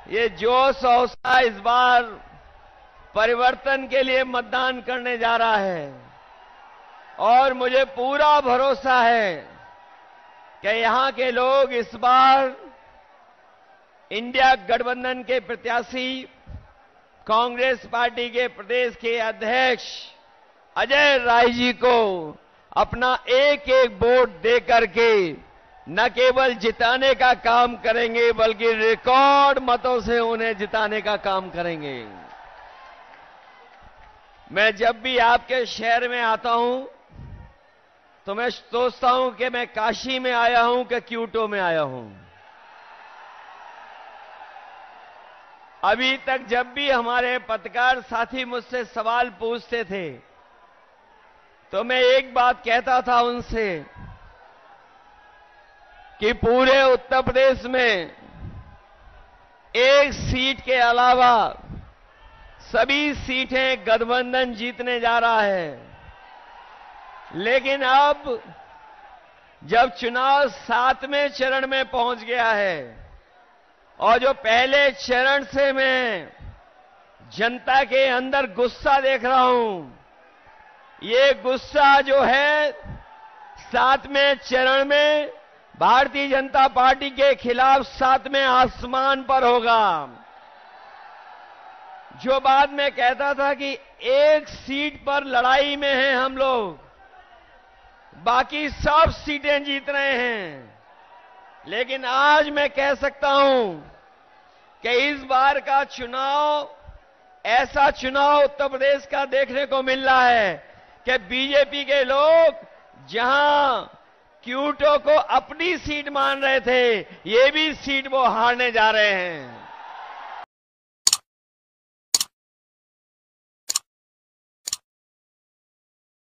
ये जोश हौसला इस बार परिवर्तन के लिए मतदान करने जा रहा है और मुझे पूरा भरोसा है कि यहां के लोग इस बार इंडिया गठबंधन के प्रत्याशी कांग्रेस पार्टी के प्रदेश के अध्यक्ष अजय राय जी को अपना एक एक वोट दे करके न केवल जिताने का काम करेंगे बल्कि रिकॉर्ड मतों से उन्हें जिताने का काम करेंगे। मैं जब भी आपके शहर में आता हूं तो मैं सोचता हूं कि मैं काशी में आया हूं कि क्यूटो में आया हूं। अभी तक जब भी हमारे पत्रकार साथी मुझसे सवाल पूछते थे तो मैं एक बात कहता था उनसे कि पूरे उत्तर प्रदेश में एक सीट के अलावा सभी सीटें गठबंधन जीतने जा रहा है। लेकिन अब जब चुनाव 7वें चरण में पहुंच गया है और जो पहले चरण से मैं जनता के अंदर गुस्सा देख रहा हूं, ये गुस्सा जो है 7वें चरण में भारतीय जनता पार्टी के खिलाफ 7वें आसमान पर होगा। जो बात मैं कहता था कि एक सीट पर लड़ाई में हैं हम लोग, बाकी सब सीटें जीत रहे हैं, लेकिन आज मैं कह सकता हूं कि इस बार का चुनाव ऐसा चुनाव उत्तर प्रदेश का देखने को मिल रहा है कि बीजेपी के लोग जहां क्यूटो को अपनी सीट मान रहे थे, ये भी सीट वो हारने जा रहे हैं।